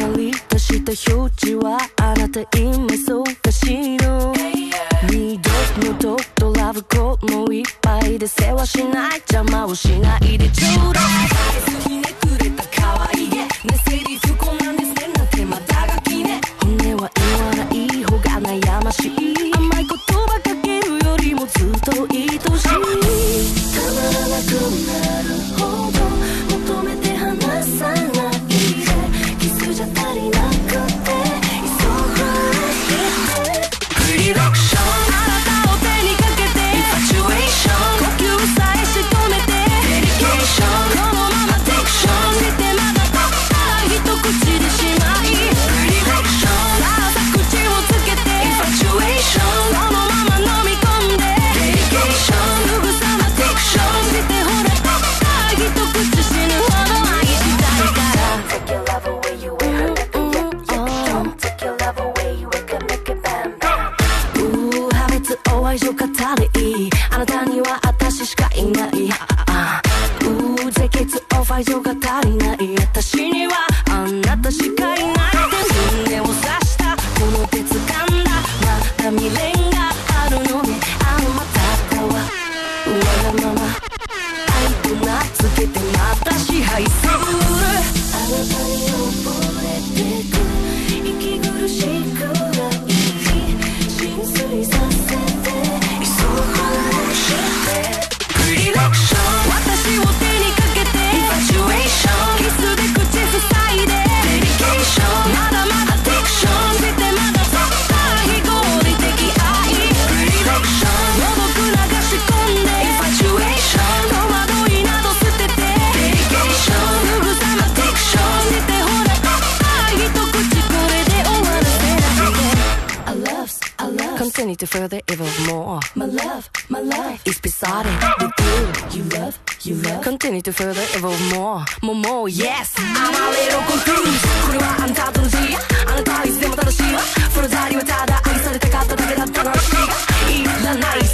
り出した表示はあなた今忙しいの二度のとラブコールもいっぱいで世話しない邪魔をしないでちょうだいひねくれた可愛げねセリフこんなんですねなんてまたがきね本音は言わない方が悩ましい甘い言葉かけるよりもずっと愛しいたまらなくなるほど求めて離さないでキスじゃ足りなくて急がれてプリダクションあなたを手にかけてインファチュエーション呼吸さえ仕留めてデリケーションこのままアディクションしてまだたった一口でしまいプリダクションさあさ口をつけてインファチュエーションこのまま飲み込んでデリケーションすぐさまアディクションしてほらたった一口死ぬほど愛したいから Take your love away you wear her like a yak Take your love away you make it bam bam 破滅を愛情語りあなたには私しかいない絶血を愛情が足りない私にはあなたしかいない胸を刺したこの鉄感だまだ未練があるのねまたかはわがまま愛と名付けてまた支配するあなたに溺れてく息苦しくない浸水させて急がれしてプリダクション私を手にかけてインファチュエーションキスで口塞いでデリケーションまだまだアディクションしてまだたった非合理的愛プリダクションもどく流し込んでインファチュエーション戸惑いなど捨ててデリケーションすぐさまアディクションしてほらたった一口これで終わらせないで I love continue to further evolve more my love is beside it with you love continue to further evolve more yes I'm a little confused これはあんたとの字あなたはいつでも正しいわフォルダリはただ愛されたかっただけだったのしがいらない